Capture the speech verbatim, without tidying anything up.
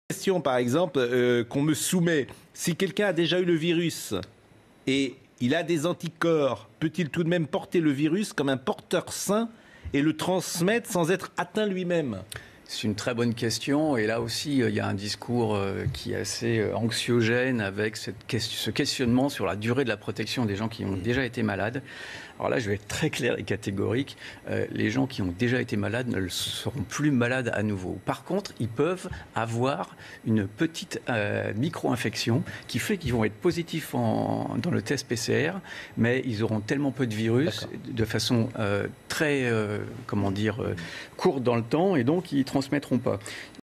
Question, par exemple, euh, qu'on me soumet. Si quelqu'un a déjà eu le virus et il a des anticorps, peut-il tout de même porter le virus comme un porteur sain et le transmettre sans être atteint lui-même ? C'est une très bonne question et là aussi il y a un discours qui est assez anxiogène avec cette, ce questionnement sur la durée de la protection des gens qui ont déjà été malades. Alors là je vais être très clair et catégorique, euh, les gens qui ont déjà été malades ne seront plus malades à nouveau. Par contre ils peuvent avoir une petite euh, micro-infection qui fait qu'ils vont être positifs en, dans le test P C R, mais ils auront tellement peu de virus de façon euh, très euh, comment dire, euh, courte dans le temps et donc ils transmettront pas.